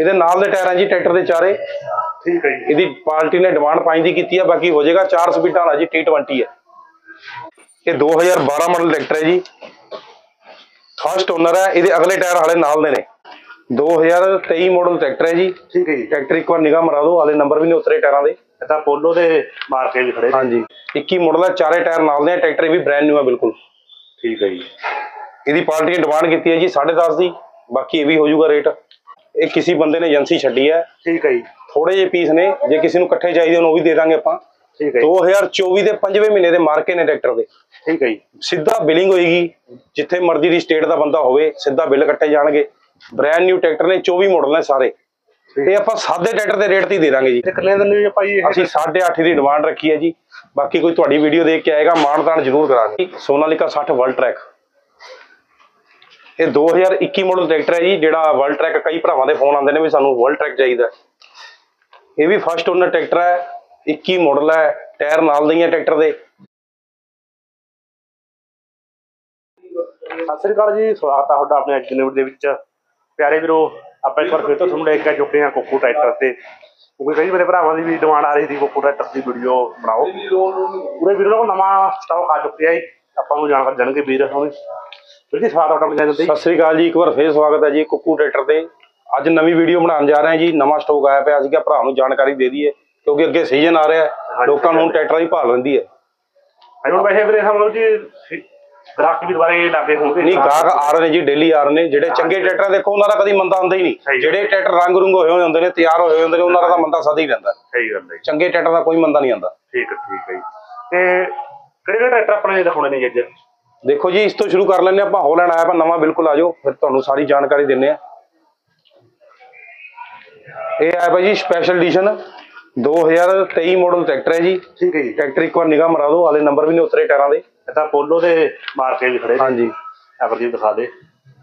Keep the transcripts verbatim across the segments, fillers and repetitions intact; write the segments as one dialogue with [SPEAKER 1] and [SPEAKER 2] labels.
[SPEAKER 1] ਇਹਦੇ ਨਾਲ ਦੇ ਟਾਇਰ ਆ ਜੀ ਟਰੈਕਟਰ ਦੇ ਚਾਰੇ।
[SPEAKER 2] ਠੀਕ ਹੈ ਜੀ।
[SPEAKER 1] ਇਹਦੀ ਪਾਰਟੀ ਨੇ ਡਿਮਾਂਡ ਪੰਜ ਦੀ ਕੀਤੀ ਹੈ, ਬਾਕੀ ਹੋ ਜਾਏਗਾ। ਚਾਰ ਸਪੀਡਾਂ ਵਾਲਾ ਜੀ ਟੀ ਟਵੰਟੀ ਹੈ। ਇਹ ਦੋ ਹਜ਼ਾਰ ਬਾਰਾਂ ਮਾਡਲ ਟਰੈਕਟਰ ਹੈ ਜੀ, ਫਸਟ ਓਨਰ ਹੈ। ਇਹਦੇ ਅਗਲੇ ਟਾਇਰ ਹਾਲੇ ਨਾਲ ਦੇ ਨੇ। ਦੋ ਹਜ਼ਾਰ ਤੇਈ ਮਾਡਲ ਟਰੈਕਟਰ ਹੈ ਜੀ।
[SPEAKER 2] ਠੀਕ ਹੈ ਜੀ।
[SPEAKER 1] ਟਰੈਕਟਰ ਇੱਕ ਵਾਰ ਨਿਗਾਹ ਮਰਾ ਦਿਓ, ਹਾਲੇ ਨੰਬਰ ਵੀ ਨਹੀਂ ਉਤਰੇ ਟਾਇਰਾਂ ਦੇ।
[SPEAKER 2] ਇਹ ਤਾਂ ਪੋਲੋ ਦੇ ਮਾਰ ਕੇ ਵੀ ਖੜੇ।
[SPEAKER 1] ਹਾਂਜੀ, ਇੱਕੀ ਮਾਡਲ ਹੈ, ਚਾਰੇ ਟਾਇਰ ਨਾਲ ਦੇ। ਟਰੈਕਟਰ ਵੀ ਬ੍ਰਾਂਡ ਨਿਊ ਹੈ ਬਿਲਕੁਲ।
[SPEAKER 2] ਠੀਕ ਹੈ ਜੀ।
[SPEAKER 1] ਇਹਦੀ ਪਾਰਟੀ ਨੇ ਡਿਮਾਂਡ ਕੀਤੀ ਹੈ ਜੀ ਸਾਢੇ ਦਸ ਦੀ, ਬਾਕੀ ਇਹ ਵੀ ਹੋ ਜਾਊਗਾ ਰੇਟ। ਇਹ ਕਿਸੇ ਬੰਦੇ ਨੇ ਏਜੰਸੀ ਛੱਡੀ ਹੈ।
[SPEAKER 2] ਠੀਕ ਹੈ ਜੀ।
[SPEAKER 1] ਥੋੜੇ ਜਿਹੇ ਪੀਸ ਨੇ, ਜੇ ਕਿਸੇ ਨੂੰ ਇਕੱਠੇ ਚਾਹੀਦੇ ਹੋਣ ਉਹ ਵੀ ਦੇ ਦਾਂਗੇ ਆਪਾਂ।
[SPEAKER 2] ਠੀਕ ਹੈ।
[SPEAKER 1] ਦੋ ਹਜ਼ਾਰ ਚੌਵੀ ਦੇ ਪੰਜਵੇਂ ਮਹੀਨੇ ਦੇ ਮਾਰਕੇ ਨੇ ਟਰੈਕਟਰ ਦੇ।
[SPEAKER 2] ਠੀਕ ਹੈ ਜੀ।
[SPEAKER 1] ਸਿੱਧਾ ਬਿਲਿੰਗ ਹੋਏਗੀ, ਜਿੱਥੇ ਮਰਜ਼ੀ ਦੀ ਸਟੇਟ ਦਾ ਬੰਦਾ ਹੋਵੇ ਸਿੱਧਾ ਬਿੱਲ ਕੱਟੇ ਜਾਣਗੇ। ਬ੍ਰਾਂਡ ਨਿਊ ਟਰੈਕਟਰ ਨੇ, ਚੌਵੀ ਮਾਡਲ ਨੇ ਸਾਰੇ। ਇਹ ਆਪਾਂ ਸਾਦੇ ਟਰੈਕਟਰ ਦੇ ਰੇਟ ਤੇ ਹੀ ਦੇ ਦਾਂਗੇ ਜੀ।
[SPEAKER 2] ਕਿੰਨੇ ਦਿਨ ਨੇ ਭਾਈ?
[SPEAKER 1] ਅਸੀਂ ਸਾਢੇ ਅੱਠ ਦੀ ਡਿਮਾਂਡ ਰੱਖੀ ਹੈ ਜੀ। ਬਾਕੀ ਕੋਈ ਤੁਹਾਡੀ ਵੀਡੀਓ ਦੇਖ ਕੇ ਆਏਗਾ, ਮਾਣ-ਤਾਣ ਜ਼ਰੂਰ ਕਰਾਂਗੇ। ਸੋਨਾਲੀਕਾ ਸੱਠ ਵਰਲਡ ਟਰੈਕ, ਇਹ ਦੋ ਹਜ਼ਾਰ ਇੱਕੀ ਮਾਡਲ ਟਰੈਕਟਰ ਹੈ ਜੀ। ਜਿਹੜਾ ਵਰਲਡ ਟਰੈਕ, ਕਈ ਭਰਾਵਾਂ ਦੇ ਫੋਨ ਆਉਂਦੇ ਨੇ ਵੀ ਸਾਨੂੰ ਵਰਲਡ ਟਰੈਕ ਚਾਹੀਦਾ। ਇਹ ਵੀ ਫਸਟ ਓਨਰ ਟਰੈਕਟਰ ਹੈ, ਇੱਕੀ ਮਾਡਲ ਹੈ, ਟਾਇਰ ਨਾਲ ਦੇ ਹੀ ਹੈ ਟਰੈਕਟਰ ਦੇ।
[SPEAKER 2] ਸਤਿ ਸ੍ਰੀ ਅਕਾਲ ਜੀ, ਸਵਾਗਤ ਹੈ ਤੁਹਾਡਾ ਆਪਣੇ ਅੱਜ ਦੀ ਵੀਡੀਓ ਦੇ ਵਿੱਚ। ਪਿਆਰੇ ਵੀਰੋ, ਆਪਾਂ ਇੱਕ ਵਾਰ ਫਿਰ ਤੋਂ ਤੁਹਾਨੂੰ ਲੈ ਕੇ ਚੁੱਕੇ ਹਾਂ ਕੋਕੂ ਟਰੈਕਟਰ ਤੇ। ਕਿਉਂਕਿ ਕਈ ਮੇਰੇ ਭਰਾਵਾਂ ਦੀ ਵੀ ਡਿਮਾਂਡ ਆ ਰਹੀ ਸੀ ਕੋਕੂ ਟਰੈਕਟਰ ਦੀ ਵੀਡੀਓ ਬਣਾਓ। ਪੂਰੇ ਵੀਰੋ ਕੋਲ ਨਵਾਂ ਸਟਾਕ ਆ ਚੁੱਕਿਆ ਜੀ, ਆਪਾਂ ਨੂੰ ਜਾਣਕਾਰੀ ਦੇਣਗੇ ਵੀਰ ਹੋਣੀ। ਵੀਰ ਜੀ ਸਵਾਗਤ ਤੁਹਾਡਾ ਆਪਣੇ ਚੈਨਲ ਤੇ।
[SPEAKER 1] ਸਤਿ ਸ੍ਰੀ ਅਕਾਲ ਜੀ, ਇੱਕ ਵਾਰ ਫੇਰ ਸਵਾਗਤ ਹੈ ਜੀ ਕੋਕੂ ਟਰੈਕਟਰ ਤੇ। ਅੱਜ ਨਵੀਂ ਵੀਡੀਓ ਬਣਾਉਣ ਜਾ ਰਹੇ ਹਾਂ ਜੀ। ਨਵਾਂ ਸਟਾਕ ਆਇਆ ਪਿਆ ਸੀਗਾ, ਭਰਾ ਨੂੰ ਜਾਣਕਾਰੀ ਦੇ ਦਈਏ ਕਿਉਂਕਿ ਅੱਗੇ ਸੀਜ਼ਨ ਆ ਰਿਹਾ, ਲੋਕਾਂ ਨੂੰ ਟਰੈਕਟਰਾਂ ਦੀ ਭਾਲ ਰਹਿੰਦੀ ਹੈ।
[SPEAKER 2] ਹੁਣ ਵੈਸੇ ਵੀਰੇ ਸਮਝੋ ਜੀ ਗ੍ਰਾਹਕ ਵੀ ਦੁਬਾਰੇ ਲੱਗੇ ਹੋਣਗੇ।
[SPEAKER 1] ਨਹੀਂ, ਗਾਹਕ ਆ ਰਹੇ ਨੇ ਜੀ, ਡੇਲੀ ਆ ਰਹੇ ਨੇ। ਜਿਹੜੇ ਚੰਗੇ ਟਰੈਕਟਰ ਦੇਖੋ ਉਹਨਾਂ ਦਾ ਕਦੀ ਮੰਦਾ ਆਉਂਦਾ ਹੀ ਨਹੀਂ। ਜਿਹੜੇ ਟਰੈਕਟਰ ਰੰਗ ਰੁੰਗ ਹੋਏ ਹੋਏ ਹੁੰਦੇ ਨੇ, ਤਿਆਰ ਹੋਏ ਹੁੰਦੇ ਨੇ, ਉਹਨਾਂ ਦਾ ਮੰਦਾ ਸਦਾ ਹੀ ਰਹਿੰਦਾ।
[SPEAKER 2] ਸਹੀ ਗੱਲ ਹੈ।
[SPEAKER 1] ਚੰਗੇ ਟਰੈਕਟਰ ਦਾ ਕੋਈ ਮੰਦਾ ਨਹੀਂ ਆਉਂਦਾ।
[SPEAKER 2] ਠੀਕ ਹੈ ਠੀਕ ਹੈ ਜੀ। ਤੇ ਕਿਹੜੇ ਕਿਹੜੇ ਟਰੈਕਟਰ ਆਪਣੇ ਦਿਖਾਉਣੇ ਨੇ ਅੱਜ?
[SPEAKER 1] ਦੇਖੋ ਜੀ, ਇਸ ਤੋਂ ਸ਼ੁਰੂ ਕਰ ਲੈਂਦੇ ਆਪਾਂ। ਹੋਲੈਂਡ ਆਇਆ ਆਪਾਂ ਨਵਾਂ, ਬਿਲਕੁਲ ਆ ਜਾਓ, ਫਿਰ ਤੁਹਾਨੂੰ ਸਾਰੀ ਜਾਣਕਾਰੀ ਦਿੰਦੇ ਆ। ਇਹ ਆਇਆ ਭਾਈ ਜੀ ਸਪੈਸ਼ਲ ਐਡੀਸ਼ਨ, ਦੋ ਹਜ਼ਾਰ ਤੇਈ ਮਾਡਲ ਟਰੈਕਟਰ ਹੈ ਜੀ। ਠੀਕ ਹੈ ਜੀ। ਟਰੈਕਟਰ ਇੱਕ ਵਾਰ ਨਿਗਾਹ ਮਰਾ ਦਿਓ, ਹਾਲੇ ਨੰਬਰ ਵੀ ਨਹੀਂ ਉਤਰੇ ਟਾਇਰਾਂ ਦੇ।
[SPEAKER 2] ਇਹ ਤਾਂ ਪੋਲੋ ਦੇ ਮਾਰ ਕੇ ਵੀ ਖੜੇ। ਹਾਂਜੀ, ਐਵਰਜੀਤ ਦਿਖਾ ਦੇ।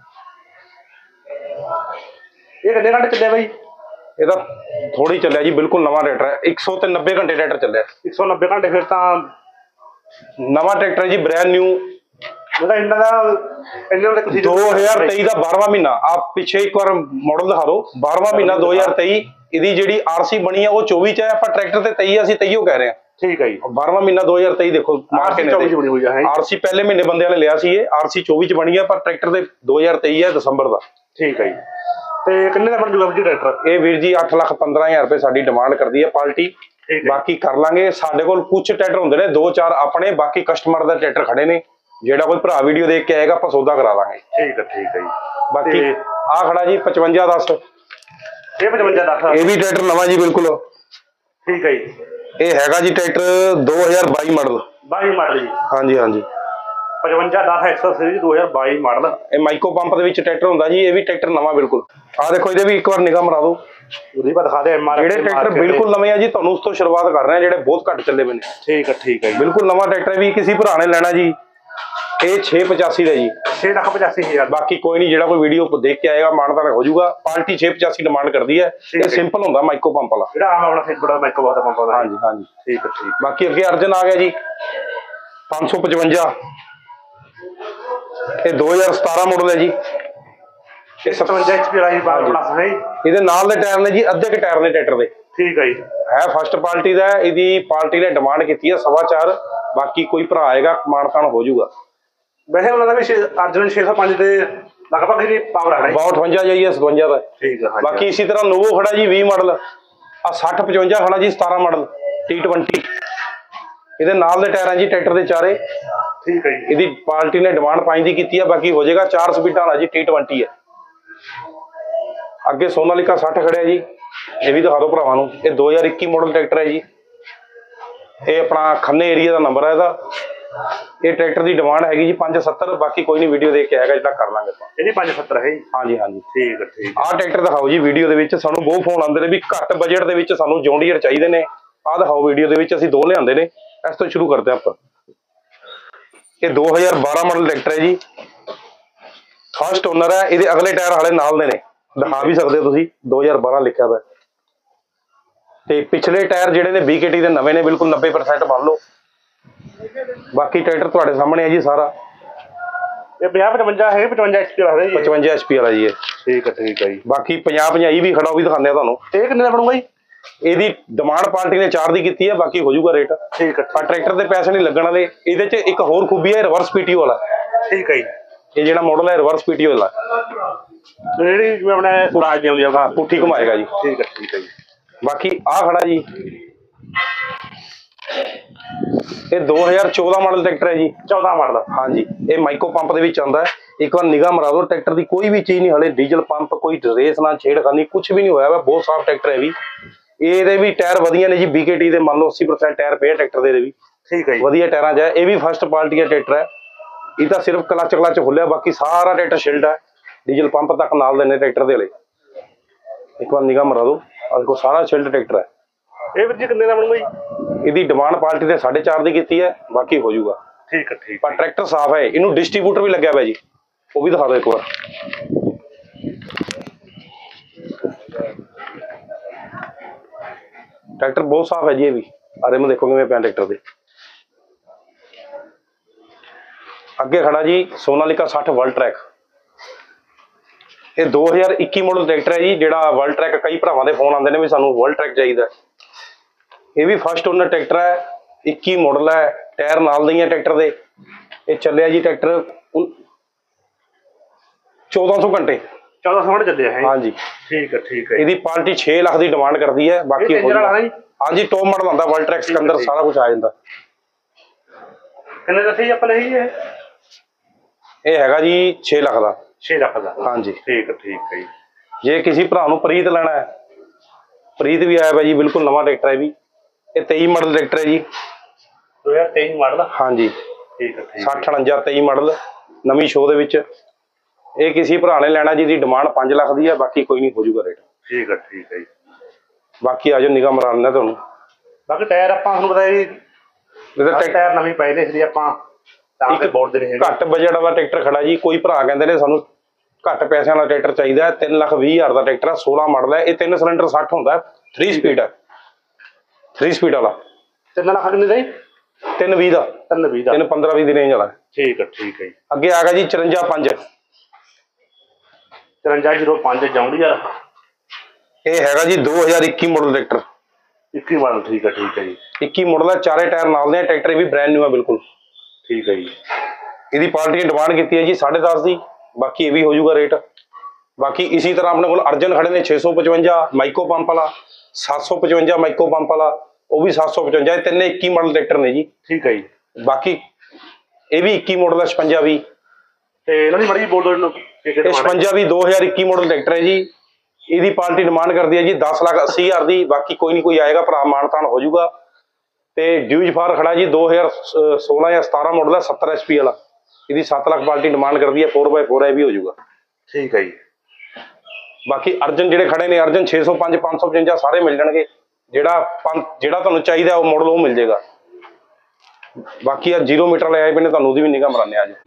[SPEAKER 2] ਇਹ ਕਿੰਨੇ ਘੰਟੇ ਚੱਲਿਆ ਬਾਈ? ਇਹਦਾ
[SPEAKER 1] ਥੋੜੀ ਚੱਲਿਆ ਜੀ, ਬਿਲਕੁਲ ਨਵਾਂ ਟਰੈਕਟਰ ਹੈ। ਇੱਕ ਸੌ ਤੇ ਨੱਬੇ ਘੰਟੇ ਟਰੈਕਟਰ ਚੱਲਿਆ।
[SPEAKER 2] ਇੱਕ ਸੌ ਨੱਬੇ ਘੰਟੇ ਫਿਰ ਤਾਂ
[SPEAKER 1] ਨਵਾਂ ਟਰੈਕਟਰ ਜੀ, ਬ੍ਰਾਂਡ ਨਿਊ।
[SPEAKER 2] ਇਹਦਾ ਇਹਨਾਂ ਦਾ
[SPEAKER 1] ਦੋ ਹਜ਼ਾਰ ਤੇਈ ਦਾ ਬਾਰਵਾਂ ਮਹੀਨਾ। ਆਪ ਪਿੱਛੇ ਇੱਕ ਵਾਰ ਮਾਡਲ ਦਿਖਾ ਦਿਓ। ਬਾਰਵਾਂ ਮਹੀਨਾ ਦੋ ਹਜ਼ਾਰ ਤੇਈ। ਇਹਦੀ ਜਿਹੜੀ ਆਰਸੀ ਬਣੀ ਹੈ ਉਹ ਚੌਵੀ ਚ ਹੈ। ਆਪਾਂ ਟਰੈਕਟਰ ਤੇ ਤੇਈ, ਅਸੀਂ ਤੇਈਓ ਕਹਿ ਰਹੇ ਹਾਂ।
[SPEAKER 2] ਠੀਕ ਹੈ ਜੀ।
[SPEAKER 1] ਬਾਰਵਾਂ ਮਹੀਨਾ ਦੋ ਹਜ਼ਾਰ ਤੇਈ ਦੇਖੋ,
[SPEAKER 2] ਆਰਸੀ ਚੌਵੀ ਚ ਬਣੀ ਹੋਈ ਹੈ।
[SPEAKER 1] ਆਰਸੀ ਪਹਿਲੇ ਮਹੀਨੇ ਬੰਦਿਆਂ ਨੇ ਲਿਆ ਸੀ, ਇਹ ਆਰਸੀ ਚੌਵੀ ਚ ਬਣੀ ਹੈ, ਪਰ ਟਰੈਕਟਰ ਦੇ ਦੋ ਹਜ਼ਾਰ ਤੇਈ ਹੈ, ਦਸੰਬਰ ਦਾ।
[SPEAKER 2] ਠੀਕ ਹੈ ਜੀ। ਤੇ ਕਿੰਨੇ ਦਾ ਬਣ ਜੂਗਾ ਜੀ ਟਰੈਕਟਰ?
[SPEAKER 1] ਇਹ ਵੀਰ ਜੀ ਅੱਠ ਲੱਖ ਪੰਦਰਾਂ ਹਜ਼ਾਰ ਰੁਪਏ ਸਾਡੀ ਡਿਮਾਂਡ ਕਰਦੀ ਹੈ ਪਾਰਟੀ। ਬਾਕੀ ਕਰ ਲਾਂਗੇ। ਸਾਡੇ ਕੋਲ ਕੁਝ ਟਰੈਕਟਰ ਹੁੰਦੇ ਨੇ, ਦੋ ਚਾਰ ਆਪਣੇ, ਬਾਕੀ ਕਸਟਮਰ ਦਾ ਟਰੈਕਟਰ ਖੜੇ ਨੇ। ਜਿਹੜਾ ਕੋਈ ਭਰਾ ਵੀਡੀਓ ਦੇਖ ਕੇ ਆਏਗਾ ਆਪਾਂ ਸੌਦਾ ਕਰਾ ਲਾਂਗੇ।
[SPEAKER 2] ਠੀਕ ਹੈ ਠੀਕ ਹੈ ਜੀ।
[SPEAKER 1] ਬਾਕੀ ਆਹ ਖੜਾ ਜੀ ਪਚਵੰਜਾ ਦਸ।
[SPEAKER 2] ਇਹ ਪਚਵੰਜਾ ਦਸ,
[SPEAKER 1] ਇਹ ਵੀ ਟਰੈਕਟਰ ਨਵਾਂ ਜੀ ਬਿਲਕੁਲ।
[SPEAKER 2] ਠੀਕ ਹੈ ਜੀ।
[SPEAKER 1] ਇਹ ਹੈਗਾ ਜੀ ਟਰੈਕਟਰ ਦੋ ਹਜ਼ਾਰ ਬਾਈ ਮਾਡਲ।
[SPEAKER 2] ਬਾਈ ਮਾਡਲ ਜੀ? ਹਾਂਜੀ
[SPEAKER 1] ਹਾਂਜੀ।
[SPEAKER 2] ਪਚਵੰਜਾ ਦਸ ਐਕਸਲ ਸੀਰੀਜ਼ ਦੋ ਹਜ਼ਾਰ ਬਾਈ ਮਾਡਲ।
[SPEAKER 1] ਇਹ ਮਾਈਕੋ ਪੰਪ ਦੇ ਵਿੱਚ ਟਰੈਕਟਰ ਹੁੰਦਾ ਜੀ। ਇਹ ਵੀ ਟਰੈਕਟਰ ਨਵਾਂ ਬਿਲਕੁਲ। ਆਹ ਦੇਖੋ, ਇਹਦੇ ਵੀ ਇੱਕ ਵਾਰ ਨਿਗਾਹ ਮਰਾ ਦਿਓ।
[SPEAKER 2] ਉਹਦੀ ਬਾਤ ਦਿਖਾ ਦੇ।
[SPEAKER 1] ਜਿਹੜੇ ਟਰੈਕਟਰ ਬਿਲਕੁਲ ਨਵੇਂ ਆ ਜੀ, ਤੁਹਾਨੂੰ ਉਸ ਤੋਂ ਸ਼ੁਰੂਆਤ ਕਰ ਰਹੇ ਆ, ਜਿਹੜੇ ਬਹੁਤ ਘੱਟ ਚੱਲੇ ਪਏ ਨੇ।
[SPEAKER 2] ਠੀਕ ਹੈ ਠੀਕ ਹੈ ਜੀ।
[SPEAKER 1] ਬਿਲਕੁਲ ਨਵਾਂ ਟਰੈਕਟਰ ਵੀ ਕਿਸੇ ਭਰਾ ਨੇ ਲੈਣਾ ਜੀ। ਇਹ ਛੇ ਪਚਾਸੀ ਦਾ ਜੀ,
[SPEAKER 2] ਛੇ ਲੱਖ ਪਚਾਸੀ ਹਜ਼ਾਰ।
[SPEAKER 1] ਬਾਕੀ ਕੋਈ ਨਹੀਂ, ਜਿਹੜਾ ਕੋਈ ਵੀਡੀਓ ਦੇਖ ਕੇ ਆਏਗਾ ਮਾਨਤਾਨ ਹੋ ਜਾਊਗਾ। ਪਾਰਟੀ ਛੇ ਪਚਾਸੀ ਡਿਮਾਂਡ ਕਰਦੀ ਹੈ। ਇਹ ਸਿੰਪਲ ਹੁੰਦਾ ਮਾਈਕੋ ਪੰਪ ਵਾਲਾ,
[SPEAKER 2] ਜਿਹੜਾ ਆਮ ਆਪਣਾ ਸਿੰਪਲ ਮਾਈਕੋ ਵਾਲਾ ਪੰਪ ਵਾਲਾ।
[SPEAKER 1] ਹਾਂਜੀ ਹਾਂਜੀ।
[SPEAKER 2] ਠੀਕ ਹੈ ਠੀਕ।
[SPEAKER 1] ਬਾਕੀ ਅੱਗੇ ਅਰਜਨ ਆ ਗਿਆ ਜੀ ਪੰਜ ਸੌ ਪਚਵੰਜਾ। ਇਹ ਦੋ ਹਜ਼ਾਰ ਸਤਾਰਾਂ ਮਾਡਲ ਹੈ ਜੀ।
[SPEAKER 2] ਇਹ ਸਤਵੰਜਾ ਐਚ ਪੀ ਵਾਲਾ ਜੀ ਪਲੱਸ ਹੈ।
[SPEAKER 1] ਇਹਦੇ ਨਾਲ ਦੇ ਟਾਇਰ ਨੇ ਜੀ, ਅੱਧੇ ਕੇ ਟਾਇਰ ਨੇ ਟਰੈਕਟਰ ਦੇ। ਠੀਕ ਹੈ ਜੀ। ਹੈ ਫਸਟ ਪਾਰਟੀ ਦਾ। ਇਹਦੀ ਪਾਰਟੀ ਨੇ ਡਿਮਾਂਡ ਕੀਤੀ ਹੈ ਸਵਾ ਚਾਰ। ਬਾਕੀ ਕੋਈ ਭਰਾ ਆਏਗਾ ਮਾਨਤਾਨ ਹੋ ਜਾਊਗਾ।
[SPEAKER 2] ਵੈਸੇ ਉਹਨਾਂ ਦਾ ਵੀ ਅਰਜਨ ਛੇ ਸੌ ਪੰਜ ਦੇ ਲਗਭਗ ਹੀ ਪਾਵਰ ਹੈ।
[SPEAKER 1] ਬਹੁਤ ਅਠਵੰਜਾ ਜਾਈਏ ਸਤਵੰਜਾ ਦਾ। ਠੀਕ ਹੈ। ਬਾਕੀ ਇਸੇ ਤਰ੍ਹਾਂ ਨੋਵੋ ਖੜਾ ਜੀ ਵੀਹ ਮਾਡਲ। ਆ ਸੱਠ ਪਚਵੰਜਾ ਖੜਾ ਜੀ ਸਤਾਰਾਂ ਮਾਡਲ ਟੀ ਟਵੰਟੀ। ਇਹਦੇ ਨਾਲ ਦੇ ਟਾਇਰ ਆ ਜੀ ਟਰੈਕਟਰ ਦੇ ਚਾਰੇ। ਠੀਕ ਹੈ ਜੀ। ਇਹਦੀ ਪਾਰਟੀ ਨੇ ਡਿਮਾਂਡ ਪੰਜ ਦੀ ਕੀਤੀ ਹੈ, ਬਾਕੀ ਹੋ ਜਾਏਗਾ। ਚਾਰ ਸਪੀਡਾਂ ਵਾਲਾ ਜੀ ਟੀ ਟਵੰਟੀ ਹੈ। ਅੱਗੇ ਸੋਨਾਲੀਕਾ ਸੱਠ ਖੜਿਆ ਜੀ। ਇਹ ਵੀ ਦਿਖਾ ਦਿਓ ਭਰਾਵਾਂ ਨੂੰ। ਇਹ ਦੋ ਹਜ਼ਾਰ ਇੱਕੀ ਮਾਡਲ ਟਰੈਕਟਰ ਹੈ ਜੀ। ਇਹ ਆਪਣਾ ਖੰਨੇ ਏਰੀਆ ਦਾ ਨੰਬਰ ਹੈ ਇਹਦਾ। ਇਹ ਟਰੈਕਟਰ ਦੀ ਡਿਮਾਂਡ ਹੈਗੀ ਜੀ ਪੰਜ ਸੱਤਰ। ਬਾਕੀ ਕੋਈ ਨਹੀਂ, ਵੀਡੀਓ ਦੇਖ ਕੇ ਆਏਗਾ ਜਿੱਦਾਂ ਕਰ ਲਾਂਗੇ ਆਪਾਂ। ਇਹਦੀ ਪੰਜ ਸੱਤਰ ਹੈ ਜੀ? ਹਾਂਜੀ ਹਾਂਜੀ। ਠੀਕ ਹੈ ਠੀਕ। ਆਹ ਟਰੈਕਟਰ ਦਿਖਾਓ ਜੀ ਵੀਡੀਓ ਦੇ ਵਿੱਚ। ਸਾਨੂੰ ਬਹੁਤ ਫੋਨ ਆਉਂਦੇ ਨੇ ਵੀ ਘੱਟ ਬਜਟ ਦੇ ਵਿੱਚ ਸਾਨੂੰ ਜੌਨ ਡੀਅਰ ਚਾਹੀਦੇ ਨੇ। ਆਹ ਦਿਖਾਓ ਵੀਡੀਓ ਦੇ ਵਿੱਚ, ਅਸੀਂ ਦੋ ਲਿਆਂਦੇ ਨੇ। ਇਸ ਤੋਂ ਸ਼ੁਰੂ ਕਰਦੇ ਆਪਾਂ। ਇਹ ਦੋ ਹਜ਼ਾਰ ਬਾਰਾਂ ਮਾਡਲ ਟਰੈਕਟਰ ਹੈ ਜੀ। ਫਸਟ ਓਨਰ ਹੈ। ਇਹਦੇ ਅਗਲੇ ਟਾਇਰ ਹਾਲੇ ਨਾਲ ਦੇ ਨੇ, ਦਿਖਾ ਵੀ ਸਕਦੇ ਹੋ ਤੁਸੀਂ। ਦੋ ਹਜ਼ਾਰ ਬਾਰਾਂ ਲਿਖਿਆ ਹੋਇਆ। ਤੇ ਪਿਛਲੇ ਟਾਇਰ ਜਿਹੜੇ ਨੇ ਬੀ ਕੇ ਟੀ ਦੇ ਨਵੇਂ ਨੇ, ਬਿਲਕੁਲ ਨੱਬੇ ਪਰਸੈਂਟ ਮੰਨ ਲਓ। ਬਾਕੀ ਟਰੈਕਟਰ ਤੁਹਾਡੇ ਸਾਹਮਣੇ ਹੈ ਜੀ ਸਾਰਾ। ਇਹ ਪੰਜਾਹ ਪਚਵੰਜਾ ਹੈ। ਪਚਵੰਜਾ ਐਚ ਪੀ ਵਾਲਾ ਹੈ ਜੀ। ਪਚਵੰਜਾ ਐਚ ਪੀ ਵਾਲਾ ਜੀ ਇਹ।
[SPEAKER 2] ਠੀਕ ਹੈ ਠੀਕ ਹੈ ਜੀ।
[SPEAKER 1] ਬਾਕੀ ਪੰਜਾਹ ਪੰਜਾਹ ਵੀ ਖੜਾ ਉਹ ਵੀ ਦਿਖਾਉਂਦੇ ਆ ਤੁਹਾਨੂੰ।
[SPEAKER 2] ਤੇ ਇਹ ਕਿੰਨੇ ਦਾ ਬਣੂਗਾ ਜੀ?
[SPEAKER 1] ਇਹਦੀ ਡਿਮਾਂਡ ਪਾਰਟੀ ਨੇ ਚਾਰ ਦੀ ਕੀਤੀ ਹੈ, ਬਾਕੀ ਹੋ ਜਾਊਗਾ ਰੇਟ।
[SPEAKER 2] ਠੀਕ ਹੈ
[SPEAKER 1] ਪਰ ਟਰੈਕਟਰ ਦੇ ਪੈਸੇ ਨਹੀਂ ਲੱਗਣ ਵਾਲੇ। ਇਹਦੇ ਚ ਇੱਕ ਹੋਰ ਖੂਬੀ ਹੈ, ਰਿਵਰਸ ਪੀਟੀਓ ਵਾਲਾ।
[SPEAKER 2] ਠੀਕ ਹੈ ਜੀ।
[SPEAKER 1] ਇਹ ਜਿਹੜਾ ਮਾਡਲ ਹੈ ਰਿਵਰਸ ਪੀਟੀਓ ਵਾਲਾ,
[SPEAKER 2] ਜਿਹੜੀ ਜਿਵੇਂ ਆਪਣੇ ਸਵਰਾਜ ਦੀ ਆਉਂਦੀ ਆ।
[SPEAKER 1] ਹਾਂ ਪੁੱਠੀ ਘੁਮਾਏਗਾ ਜੀ।
[SPEAKER 2] ਠੀਕ ਹੈ ਠੀਕ ਹੈ ਜੀ।
[SPEAKER 1] ਬਾਕੀ ਆਹ ਖੜਾ ਜੀ, ਇਹ ਦੋ ਹਜ਼ਾਰ ਚੌਦਾਂ ਮਾਡਲ ਟਰੈਕਟਰ ਹੈ ਜੀ।
[SPEAKER 2] ਚੌਦਾਂ ਮਾਡਲ।
[SPEAKER 1] ਹਾਂਜੀ, ਇਹ ਮਾਈਕੋ ਪੰਪ ਦੇ ਵਿੱਚ ਆਉਂਦਾ ਹੈ। ਇੱਕ ਵਾਰ ਨਿਗਾਹ ਮਰਾ ਦਿਓ, ਟਰੈਕਟਰ ਦੀ ਕੋਈ ਵੀ ਚੀਜ਼ ਨਹੀਂ ਹਲੇ, ਡੀਜ਼ਲ ਪੰਪ ਕੋਈ ਰੇਸ ਨਾ ਛੇੜਖਾਨੀ ਕੁਝ ਵੀ ਨਹੀਂ ਹੋਇਆ ਵਾ। ਬਹੁਤ ਸਾਫ ਟਰੈਕਟਰ ਹੈ ਵੀ। ਇਹਦੇ ਵੀ ਟਾਇਰ ਵਧੀਆ ਨੇ ਜੀ, ਬੀਕੇਟੀ ਦੇ ਮੰਨ ਲਓ ਅੱਸੀ ਪਰਸੈਂਟ ਟਾਇਰ ਪਏ ਟਰੈਕਟਰ ਦੇ ਵੀ।
[SPEAKER 2] ਠੀਕ ਹੈ ਜੀ।
[SPEAKER 1] ਵਧੀਆ ਟਾਇਰਾਂ 'ਚ ਹੈ। ਇਹ ਵੀ ਫਸਟ ਪਾਰਟੀ ਦਾ ਟਰੈਕਟਰ ਹੈ। ਇਹ ਤਾਂ ਸਿਰਫ ਕਲਚ ਕਲਚ ਖੁੱਲਿਆ, ਬਾਕੀ ਸਾਰਾ ਟਰੈਕਟਰ ਸ਼ਿਲਡ ਹੈ। ਡੀਜ਼ਲ ਪੰਪ ਤੱਕ ਨਾਲ ਦੇ ਨੇ ਟਰੈਕਟਰ ਦੇ ਵਾਲੇ। ਇੱਕ ਵਾਰ ਨਿਗਾਹ ਮਰਾ ਦਿਓ, ਅੱਜ ਕੋ ਸਾਰਾ ਸ਼ਿਲਡ ਟਰੈਕਟਰ ਹੈ।
[SPEAKER 2] ਇਹ ਵੀਰ ਜੀ ਕਿੰਨੇ ਦਾ ਬਣੂਗਾ ਜੀ?
[SPEAKER 1] ਇਹਦੀ ਡਿਮਾਂਡ ਪਾਰਟੀ ਨੇ ਸਾਢੇ ਚਾਰ ਦੀ ਕੀਤੀ ਹੈ, ਬਾਕੀ ਹੋ ਜਾਊਗਾ।
[SPEAKER 2] ਠੀਕ ਹੈ ਠੀਕ।
[SPEAKER 1] ਪਰ ਟਰੈਕਟਰ ਸਾਫ ਹੈ। ਇਹਨੂੰ ਡਿਸਟ੍ਰੀਬਿਊਟਰ ਵੀ ਲੱਗਿਆ ਹੋਇਆ ਜੀ, ਉਹ ਵੀ ਦਿਖਾ ਦਿਓ ਇੱਕ ਵਾਰ। ਟਰੈਕਟਰ ਬਹੁਤ ਸਾਫ ਹੈ ਜੀ। ਇਹ ਵੀ ਆਰੇ ਮੈਂ ਦੇਖੋ ਕਿਵੇਂ ਪਿਆ ਟਰੈਕਟਰ ਦੇ। ਅੱਗੇ ਖੜਾ ਜੀ ਸੋਨਾਲੀਕਾ ਸੱਠ ਵਰਲਡ ਟਰੈਕ। ਇਹ ਦੋ ਹਜ਼ਾਰ ਇੱਕੀ ਮਾਡਲ ਟਰੈਕਟਰ ਹੈ ਜੀ। ਜਿਹੜਾ ਵਰਲਡ ਟਰੈਕ, ਕਈ ਭਰਾਵਾਂ ਦੇ ਫੋਨ ਆਉਂਦੇ ਨੇ ਵੀ ਸਾਨੂੰ ਵਰਲਡ ਟਰੈਕ ਚਾਹੀਦਾ। ਇਹ ਵੀ ਫਸਟ ਓਨਰ ਟਰੈਕਟਰ ਹੈ, ਇੱਕੀ ਮਾਡਲ ਹੈ, ਟਾਇਰ ਨਾਲ ਦੇ ਹੀ ਹੈ ਟਰੈਕਟਰ ਦੇ। ਇਹ ਚੱਲਿਆ ਜੀ ਟਰੈਕਟਰ ਚੌਦਾਂ ਸੌ ਘੰਟੇ।
[SPEAKER 2] ਚੌਦਾਂ ਸੌ ਘੰਟੇ ਚੱਲਿਆ ਹੈ।
[SPEAKER 1] ਹਾਂਜੀ
[SPEAKER 2] ਠੀਕ ਹੈ ਠੀਕ ਹੈ।
[SPEAKER 1] ਇਹਦੀ ਪਾਰਟੀ ਛੇ ਲੱਖ ਦੀ ਡਿਮਾਂਡ ਕਰਦੀ ਹੈ, ਬਾਕੀ ਹਾਂਜੀ ਟੌਪ ਮਾਡਲ ਆਉਂਦਾ ਵਰਲਡ ਟਰੈਕ ਸਿਕੰਦਰ, ਸਾਰਾ ਕੁਝ ਆ ਜਾਂਦਾ।
[SPEAKER 2] ਕਿੰਨੇ ਦੱਸੇ ਜੀ ਆਪਾਂ ਲਈ? ਇਹ
[SPEAKER 1] ਇਹ ਹੈਗਾ ਜੀ ਛੇ ਲੱਖ ਦਾ।
[SPEAKER 2] ਛੇ ਲੱਖ ਦਾ।
[SPEAKER 1] ਹਾਂਜੀ
[SPEAKER 2] ਠੀਕ ਹੈ ਠੀਕ ਹੈ ਜੀ।
[SPEAKER 1] ਜੇ ਕਿਸੇ ਭਰਾ ਨੂੰ ਪ੍ਰੀਤ ਲੈਣਾ ਹੈ, ਪ੍ਰੀਤ ਵੀ ਆਇਆ ਵਾ ਜੀ, ਬਿਲਕੁਲ ਨਵਾਂ ਟਰੈਕਟਰ ਹੈ ਵੀ। ਇਹ ਤੇਈ ਮਾਡਲ ਟਰੈਕਟਰ ਹੈ ਜੀ,
[SPEAKER 2] ਦੋ ਹਜ਼ਾਰ ਤੇਈ ਮਾਡਲ।
[SPEAKER 1] ਹਾਂਜੀ
[SPEAKER 2] ਠੀਕ ਹੈ ਠੀਕ।
[SPEAKER 1] ਸੱਠ ਉਣੰਜਾ ਤੇਈ ਮਾਡਲ ਨਵੀਂ ਸ਼ੋਅ ਦੇ ਵਿੱਚ। ਇਹ ਕਿਸੇ ਭਰਾ ਨੇ ਲੈਣਾ ਜਿਹਦੀ ਡਿਮਾਂਡ ਪੰਜ ਲੱਖ ਦੀ ਹੈ, ਬਾਕੀ ਕੋਈ ਨਹੀਂ ਹੋ ਜਾਊਗਾ ਰੇਟ।
[SPEAKER 2] ਠੀਕ ਹੈ ਠੀਕ ਹੈ ਜੀ।
[SPEAKER 1] ਬਾਕੀ ਆ ਜਾਓ ਨਿਗਾਹ ਮਰਾ ਲੈਣਾ ਤੁਹਾਨੂੰ।
[SPEAKER 2] ਬਾਕੀ ਟਾਇਰ ਆਪਾਂ ਤੁਹਾਨੂੰ ਪਤਾ ਜੀ ਟਾਇਰ ਨਵੀਂ ਪਏ ਨੇ, ਇਸ ਲਈ ਆਪਾਂ ਤਾਂ ਤੇ ਬੋਰਡ ਦੇ ਨਹੀਂ।
[SPEAKER 1] ਘੱਟ ਬਜਟ ਵਾਲਾ ਟਰੈਕਟਰ ਖੜਾ ਜੀ। ਕੋਈ ਭਰਾ ਕਹਿੰਦੇ ਨੇ ਸਾਨੂੰ ਘੱਟ ਪੈਸਿਆਂ ਵਾਲਾ ਟਰੈਕਟਰ ਚਾਹੀਦਾ ਹੈ। ਤਿੰਨ ਲੱਖ ਵੀਹ ਹਜ਼ਾਰ ਦਾ ਟਰੈਕਟਰ ਹੈ, ਸੋਲਾਂ ਮਾਡਲ ਹੈ। ਇਹ ਤਿੰਨ ਸਿਲੰਡਰ ਸੱਠ ਹੁੰਦਾ, ਥ੍ਰੀ ਸਪੀਡ ਹੈ, ਥ੍ਰੀ ਸਪੀਡ ਵਾਲਾ।
[SPEAKER 2] ਤਿੰਨ ਲੱਖ ਕਿੰਨੇ ਦਾ ਜੀ?
[SPEAKER 1] ਤਿੰਨ ਵੀਹ ਦਾ।
[SPEAKER 2] ਤਿੰਨ ਵੀਹ ਦਾ।
[SPEAKER 1] ਤਿੰਨ ਪੰਦਰਾਂ ਵੀਹ ਦੀ ਰੇਂਜ ਵਾਲਾ।
[SPEAKER 2] ਠੀਕ ਹੈ ਠੀਕ ਹੈ ਜੀ।
[SPEAKER 1] ਅੱਗੇ ਆ ਗਿਆ ਜੀ ਚੁਰੰਜਾ ਪੰਜ।
[SPEAKER 2] ਚੁਰੰਜਾ ਜ਼ੀਰੋ ਪੰਜ ਜੌਂਡੀਅਰ।
[SPEAKER 1] ਇਹ ਹੈਗਾ ਜੀ ਦੋ ਹਜ਼ਾਰ ਇੱਕੀ ਮਾਡਲ ਟਰੈਕਟਰ।
[SPEAKER 2] ਇੱਕੀ ਮਾਡਲ। ਠੀਕ ਹੈ ਠੀਕ ਹੈ ਜੀ।
[SPEAKER 1] ਇੱਕੀ ਮਾਡਲ ਹੈ, ਚਾਰੇ ਟਾਇਰ ਨਾਲ ਦੇ ਟਰੈਕਟਰ। ਇਹ ਵੀ ਬ੍ਰਾਂਡ ਨਿਊ ਹੈ ਬਿਲਕੁਲ।
[SPEAKER 2] ਠੀਕ ਹੈ ਜੀ।
[SPEAKER 1] ਇਹਦੀ ਪਾਰਟੀ ਨੇ ਡਿਮਾਂਡ ਕੀਤੀ ਹੈ ਜੀ ਸਾਢੇ ਦਸ ਦੀ, ਬਾਕੀ ਇਹ ਵੀ ਹੋ ਜਾਊਗਾ ਰੇਟ। ਬਾਕੀ ਇਸੇ ਤਰ੍ਹਾਂ ਆਪਣੇ ਕੋਲ ਅਰਜਨ ਖੜੇ ਨੇ ਛੇ ਸੌ ਪਚਵੰਜਾ ਮਾਈਕੋ ਪੰਪ ਵਾਲਾ, ਸੱਤ ਸੌ ਪਚਵੰਜਾ ਮਾਈਕੋ ਪੰਪ ਵਾਲਾ, ਉਹ ਵੀ ਸੱਤ ਸੌ ਪਚਵੰਜਾ। ਇਹ ਤਿੰਨੇ ਇੱਕੀ ਮਾਡਲ ਟਰੈਕਟਰ ਨੇ ਜੀ।
[SPEAKER 2] ਠੀਕ ਹੈ ਜੀ।
[SPEAKER 1] ਬਾਕੀ ਇਹ ਵੀ ਇੱਕੀ ਮਾਡਲ ਹੈ ਛਪੰਜਾ ਵੀ।
[SPEAKER 2] ਤੇ ਇਹਨਾਂ ਦੀ ਮੜੀ ਬੋਲ ਦੋ।
[SPEAKER 1] ਇਹ ਛਪੰਜਾ ਵੀ ਦੋ ਹਜ਼ਾਰ ਇੱਕੀ ਮਾਡਲ ਟਰੈਕਟਰ ਹੈ ਜੀ। ਇਹਦੀ ਪਾਰਟੀ ਡਿਮਾਂਡ ਕਰਦੀ ਹੈ ਜੀ ਦਸ ਲੱਖ ਅੱਸੀ ਹਜ਼ਾਰ ਦੀ, ਬਾਕੀ ਕੋਈ ਨਹੀਂ ਕੋਈ ਆਏਗਾ ਭਰਾ, ਮਾਨਤਾਨ ਹੋ ਜਾਊਗਾ। ਤੇ ਡਿਊਜ ਫਾਰ ਖੜਾ ਜੀ ਦੋ ਹਜ਼ਾਰ ਸੋਲਾਂ ਜਾਂ ਸਤਾਰਾਂ ਮਾਡਲ ਹੈ, ਸੱਤਰ ਐਚ ਪੀ ਵਾਲਾ। ਇਹਦੀ ਸੱਤ ਲੱਖ ਪਾਰਟੀ ਡਿਮਾਂਡ ਕਰਦੀ ਹੈ, ਫੋਰ ਬਾਈ ਫੋਰ ਹੈ ਵੀ ਹੋ ਜਾਊਗਾ।
[SPEAKER 2] ਠੀਕ ਹੈ ਜੀ।
[SPEAKER 1] ਬਾਕੀ ਅਰਜਨ ਜਿਹੜੇ ਖੜੇ ਨੇ, ਅਰਜਨ ਛੇ ਸੌ ਪੰਜ ਪੰਜ ਸੌ ਪਚਵੰਜਾ ਸਾਰੇ ਮਿਲ ਜਾਣਗੇ। ਜਿਹੜਾ ਪੰਜ ਜਿਹੜਾ ਤੁਹਾਨੂੰ ਚਾਹੀਦਾ ਉਹ ਮਾਡਲ ਉਹ ਮਿਲ ਜਾਏਗਾ। ਬਾਕੀ ਆ ਜ਼ੀਰੋ ਮੀਟਰ ਲੈ ਆਏ ਪਏ ਨੇ, ਤੁਹਾਨੂੰ ਉਹਦੀ ਵੀ ਨਿਗਾਹ ਮਰਾਨੇ ਅੱਜ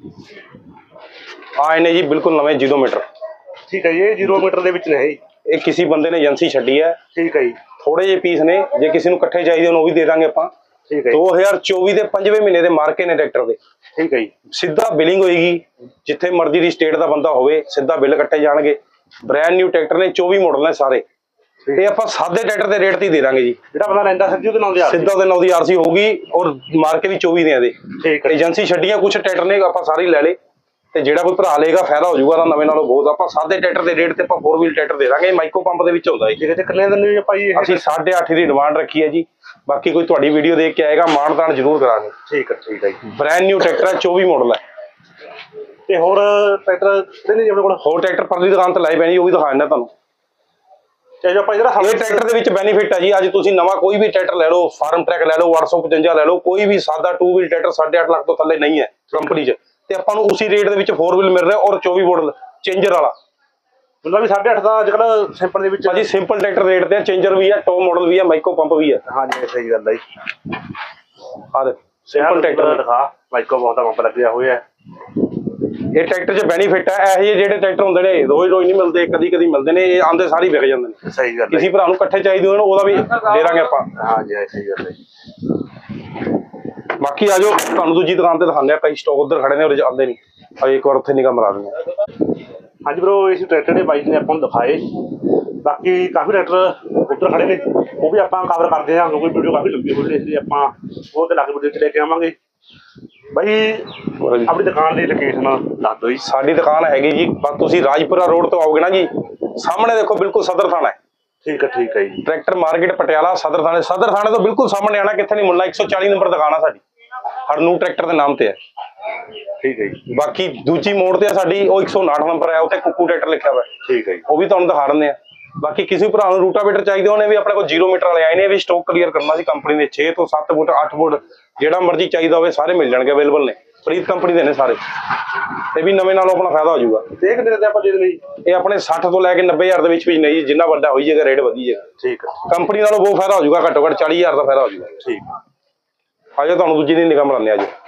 [SPEAKER 1] ਆਏ ਨੇ ਜੀ, ਬਿਲਕੁਲ ਨਵੇਂ ਜ਼ੀਰੋ ਮੀਟਰ।
[SPEAKER 2] ਠੀਕ ਹੈ ਜੀ। ਇਹ ਜ਼ੀਰੋ ਮੀਟਰ ਦੇ ਵਿੱਚ ਨੇ ਜੀ।
[SPEAKER 1] ਇਹ ਕਿਸੇ ਬੰਦੇ ਨੇ ਏਜੰਸੀ ਛੱਡੀ ਹੈ।
[SPEAKER 2] ਠੀਕ ਹੈ ਜੀ।
[SPEAKER 1] ਥੋੜੇ ਜਿਹੇ ਪੀਸ ਨੇ, ਜੇ ਕਿਸੇ ਨੂੰ ਇਕੱਠੇ ਚਾਹੀਦੇ ਹੋਣ ਉਹ ਵੀ ਦੇ ਦਾਂਗੇ ਆਪਾਂ।
[SPEAKER 2] ਠੀਕ ਹੈ।
[SPEAKER 1] ਦੋ ਹਜ਼ਾਰ ਚੌਵੀ ਦੇ ਪੰਜਵੇਂ ਮਹੀਨੇ ਦੇ ਮਾਰਕੇ ਨੇ ਟਰੈਕਟਰ ਦੇ।
[SPEAKER 2] ਠੀਕ ਹੈ ਜੀ।
[SPEAKER 1] ਸਿੱਧਾ ਬਿਲਿੰਗ ਹੋਏਗੀ, ਜਿੱਥੇ ਮਰਜ਼ੀ ਦੀ ਸਟੇਟ ਦਾ ਬੰਦਾ ਹੋਵੇ ਸਿੱਧਾ ਬਿੱਲ ਕੱਟੇ ਜਾਣਗੇ। ਬ੍ਰਾਂਡ ਨਿਊ ਟਰੈਕਟਰ ਨੇ, ਚੌਵੀ ਮਾਡਲ ਨੇ ਸਾਰੇ। ਇਹ ਆਪਾਂ ਸਾਦੇ ਟਰੈਕਟਰ ਦੇ ਰੇਟ ਤੇ ਹੀ ਦੇ ਦਾਂਗੇ ਜੀ।
[SPEAKER 2] ਜਿਹੜਾ ਬੰਦਾ ਲੈਂਦਾ ਸਿੱਧੀ ਉਹਦੇ ਨਾਲ ਦੀ
[SPEAKER 1] ਸਿੱਧਾ ਉਹਦੇ ਨਾਲ ਦੀ ਆਰਸੀ ਹੋਊਗੀ, ਔਰ ਮਾਰਕੇ ਵੀ ਚੌਵੀ ਨੇ ਇਹਦੇ।
[SPEAKER 2] ਠੀਕ ਹੈ।
[SPEAKER 1] ਏਜੰਸੀ ਛੱਡੀਆਂ ਕੁਛ ਟਰੈਕਟਰ ਨੇ, ਆਪਾਂ ਸਾਰੇ ਲੈ ਲੇ। ਤੇ ਜਿਹੜਾ ਕੋਈ ਭਰਾ ਲਏਗਾ ਫਾਇਦਾ ਹੋ ਜਾਊਗਾ, ਨਵੇਂ ਨਾਲੋਂ ਬਹੁਤ। ਆਪਾਂ ਸਾਦੇ ਟਰੈਕਟਰ ਦੇ ਰੇਟ ਤੇ ਆਪਾਂ ਫੋਰ ਵੀਲ ਟਰੈਕਟਰ ਦੇ ਦਾਂਗੇ। ਮਾਈਕੋ ਪੰਪ ਦੇ ਵਿੱਚ ਹੁੰਦਾ ਹੈ।
[SPEAKER 2] ਠੀਕ ਹੈ। ਕਿੰਨੇ ਦਿਨ ਦੀ ਆਪਾਂ ਜੀ?
[SPEAKER 1] ਅਸੀਂ ਸਾਢੇ ਅੱਠ ਦੀ ਡਿਮਾਂਡ ਰੱਖੀ ਹੈ ਜੀ। ਬਾਕੀ ਕੋਈ ਤੁਹਾਡੀ ਵੀਡੀਓ ਦੇਖ ਕੇ ਆਏਗਾ, ਮਾਨਤਾਨ ਜ਼ਰੂਰ ਕਰਾਂਗੇ।
[SPEAKER 2] ਠੀਕ ਹੈ ਠੀਕ ਹੈ ਜੀ।
[SPEAKER 1] ਬ੍ਰਾਂਡ ਨਿਊ ਟਰੈਕਟਰ ਹੈ, ਚੌਵੀ ਮਾਡਲ ਹੈ।
[SPEAKER 2] ਤੇ ਹੋਰ ਟਰੈਕਟਰ ਕਿਹੜੇ ਨੇ ਆਪਣੇ ਕੋਲ?
[SPEAKER 1] ਹੋਰ ਟਰੈਕਟਰ ਪਰਲੀ ਦੁਕਾਨ ਤੇ ਲਾਏ ਪੈਣੀ, ਉਹ ਵੀ ਦਿਖਾ ਦਿੰਦਾ ਤੁਹਾਨੂੰ।
[SPEAKER 2] ਤੇ ਜੋ ਆਪਾਂ ਜਿਹੜਾ
[SPEAKER 1] ਇਹ ਟਰੈਕਟਰ ਦੇ ਵਿੱਚ ਬੈਨੀਫਿਟ ਹੈ ਜੀ, ਅੱਜ ਤੁਸੀਂ ਨਵਾਂ ਕੋਈ ਵੀ ਟਰੈਕਟਰ ਲੈ ਲਓ, ਫਾਰਮ ਟਰੈਕ ਲੈ ਲਓ, ਅੱਠ ਸੌ ਪਚਵੰਜਾ ਲੈ ਲਓ, ਕੋਈ ਵੀ ਸਾਦਾ ਟੂ ਵੀਲ ਟਰੈਕਟਰ ਸਾਢੇ ਅੱਠ ਲੱਖ ਤੋਂ ਥੱਲੇ ਨਹੀਂ ਹੈ ਕੰਪਨੀ 'ਚ, ਤੇ ਆਪਾਂ ਨੂੰ ਉਸੇ ਰੇਟ ਦੇ ਵਿੱਚ ਫੋਰ ਵੀਲ ਮਿਲ ਰਿਹਾ, ਔਰ ਚੌਵੀ ਮਾਡਲ ਚੇਂਜਰ ਵਾਲਾ।
[SPEAKER 2] ਮਤਲਬ ਵੀ ਸਾਢੇ ਅੱਠ ਦਾ ਅੱਜ ਕੱਲ੍ਹ ਸਿੰਪਲ ਦੇ ਵਿੱਚ
[SPEAKER 1] ਭਾਜੀ ਸਿੰਪਲ ਟਰੈਕਟਰ ਰੇਟ ਤੇ ਚੇਂਜਰ ਵੀ ਹੈ, ਟੌਪ ਮਾਡਲ ਵੀ ਹੈ, ਮਾਈਕੋ ਪੰਪ ਵੀ ਹੈ।
[SPEAKER 2] ਹਾਂਜੀ ਸਹੀ ਗੱਲ ਹੈ ਜੀ।
[SPEAKER 1] ਆ ਦੇ ਸਿੰਪਲ ਟਰੈਕਟਰ
[SPEAKER 2] ਦਿਖਾ, ਮਾਈਕੋ ਬਹੁਤ ਦਾ ਪੰਪ ਲੱਗਿਆ ਹੋਇਆ ਹੈ।
[SPEAKER 1] ਇਹ ਟਰੈਕਟਰ 'ਚ ਬੈਨੀਫਿਟ ਹੈ। ਇਹੋ ਜਿਹੇ ਜਿਹੜੇ ਟਰੈਕਟਰ ਹੁੰਦੇ ਨੇ ਰੋਜ਼ ਰੋਜ਼ ਨਹੀਂ ਮਿਲਦੇ, ਕਦੀ ਕਦੀ ਮਿਲਦੇ ਨੇ, ਇਹ ਆਂਦੇ ਸਾਰੇ ਵਿਕ ਜਾਂਦੇ ਨੇ।
[SPEAKER 2] ਸਹੀ ਗੱਲ ਹੈ।
[SPEAKER 1] ਕਿਸੇ ਭਰਾ ਨੂੰ ਇਕੱਠੇ ਚਾਹੀਦੇ ਹੋਣ ਉਹਦਾ ਵੀ ਦੇ ਦਾਂਗੇ ਆਪਾਂ।
[SPEAKER 2] ਹਾਂਜੀ ਸਹੀ ਗੱਲ ਹੈ।
[SPEAKER 1] ਬਾਕੀ ਆ ਜਾਓ, ਤੁਹਾਨੂੰ ਦੂਜੀ ਦੁਕਾਨ ਤੇ ਦਿਖਾਉਂਦੇ ਆ, ਕਈ ਸਟਾਕ ਉਧਰ ਖੜੇ ਨੇ, ਉਹਦੇ 'ਚ ਆਉਂਦੇ ਨਹੀਂ। ਆ ਇੱਕ ਵਾਰ ਉੱਥੇ ਨਿਗਾਹ ਮਰਾ ਦਿੰਦੇ ਆ।
[SPEAKER 2] ਹਾਂਜੀ ਬ్రో, ਇਸ ਟਰੈਕਟਰ ਦੇ ਬਾਈ ਨੇ ਆਪਾਂ ਨੂੰ ਦਿਖਾਏ। ਬਾਕੀ ਕਾਫੀ ਟਰੈਕਟਰ ਉੱਧਰ ਖੜੇ ਨੇ, ਉਹ ਵੀ ਆਪਾਂ ਕਵਰ ਕਰਦੇ ਹਾਂ ਕਿਉਂਕਿ ਵੀਡੀਓ ਕਾਫੀ ਲੰਬੀ ਹੋ ਰਹੀ, ਇਸ ਲਈ ਆਪਾਂ ਉਹ ਤੇ ਲੱਗ ਵੀਡੀਓ 'ਚ ਲੈ ਕੇ ਆਵਾਂਗੇ। ਬਾਈ ਆਪਣੀ ਦੁਕਾਨ ਦੀ ਲੋਕੇਸ਼ਨ ਦੱਸ ਦਿਓ ਜੀ।
[SPEAKER 1] ਸਾਡੀ ਦੁਕਾਨ ਹੈਗੀ ਜੀ, ਬਸ ਤੁਸੀਂ ਰਾਜਪੁਰਾ ਰੋਡ ਤੋਂ ਆਓਗੇ ਨਾ ਜੀ, ਸਾਹਮਣੇ ਦੇਖੋ ਬਿਲਕੁਲ ਸਦਰ ਥਾਣਾ ਹੈ।
[SPEAKER 2] ਠੀਕ ਹੈ ਠੀਕ ਹੈ ਜੀ।
[SPEAKER 1] ਟਰੈਕਟਰ ਮਾਰਕੀਟ ਪਟਿਆਲਾ ਸਦਰ ਥਾਣੇ, ਸਦਰ ਥਾਣੇ ਤੋਂ ਬਿਲਕੁਲ ਸਾਹਮਣੇ ਆਣਾ, ਕਿੱਥੇ ਨਹੀਂ ਮੁੱਲਣਾ, ਇੱਕ ਸੌ ਚਾਲੀ ਨੰਬਰ ਦੁਕਾਨ ਆ ਸਾਡੀ, ਹਰਨੂਰ ਟਰੈਕਟਰ ਦੇ ਨਾਮ ਤੇ ਹੈ।
[SPEAKER 2] ਠੀਕ ਹੈ ਜੀ।
[SPEAKER 1] ਬਾਕੀ ਦੂਜੀ ਮੋੜ ਤੇ ਆ ਸਾਡੀ, ਉਹ ਇੱਕ ਸੌ ਉਨਾਹਠ ਨੰਬਰ ਹੈ, ਉੱਥੇ ਕੁੱਕੂ ਟਰੈਕਟਰ ਲਿਖਿਆ ਹੋਇਆ।
[SPEAKER 2] ਠੀਕ ਹੈ ਜੀ।
[SPEAKER 1] ਉਹ ਵੀ ਤੁਹਾਨੂੰ ਦਿਖਾ ਦਿੰਦੇ ਆ। ਬਾਕੀ ਕਿਸੇ ਭਰਾ ਨੂੰ ਰੂਟਾਵੇਟਰ ਚਾਹੀਦੇ ਹੋਣੇ ਵੀ ਆਪਣੇ ਕੋਲ ਜ਼ੀਰੋ ਮੀਟਰ ਵਾਲੇ ਆਏ ਨੇ, ਵੀ ਸਟਾਕ ਕਲੀਅਰ ਕਰਨਾ ਸੀ ਕੰਪਨੀ ਦੇ, ਛੇ ਤੋਂ ਸੱਤ ਫੁੱਟ ਅੱਠ ਫੁੱਟ ਜਿਹੜਾ ਮਰਜ਼ੀ ਚਾਹੀਦਾ ਹੋਵੇ ਸਾਰੇ ਮਿਲ ਜਾਣਗੇ, ਅਵੇਲੇਬਲ ਨੇ, ਪ੍ਰੀਤ ਕੰਪਨੀ ਦੇ ਨੇ ਸਾਰੇ। ਇਹ ਵੀ ਨਵੇਂ ਨਾਲੋਂ ਆਪਣਾ ਫਾਇਦਾ ਹੋ ਜਾਊਗਾ।
[SPEAKER 2] ਦੇਖ ਲੈਂਦੇ ਆਪਾਂ ਦੇ ਦੇਣੀ।
[SPEAKER 1] ਇਹ ਆਪਣੇ ਸੱਠ ਤੋਂ ਲੈ ਕੇ ਨੱਬੇ ਹਜ਼ਾਰ ਦੇ ਵਿੱਚ ਵਿੱਚ ਨਹੀਂ, ਜਿੰਨਾ ਵੱਡਾ ਹੋਈ ਜਾਏਗਾ ਰੇਟ ਵਧੀ ਜਾਏਗਾ।
[SPEAKER 2] ਠੀਕ ਹੈ।
[SPEAKER 1] ਕੰਪਨੀ ਨਾਲੋਂ ਬਹੁਤ ਫਾਇਦਾ ਹੋ ਜਾਊਗਾ, ਘੱਟੋ ਘੱਟ ਚਾਲੀ ਹਜ਼ਾਰ ਦਾ ਫਾਇਦਾ ਹੋ ਜਾਊਗਾ।
[SPEAKER 2] ਠੀਕ।
[SPEAKER 1] ਆਜੋ ਤੁਹਾਨੂੰ ਦੂਜੀ ਦੀ ਨਿਗਾਹ ਬਣਾਉਂਦੇ ਆ ਜੀ।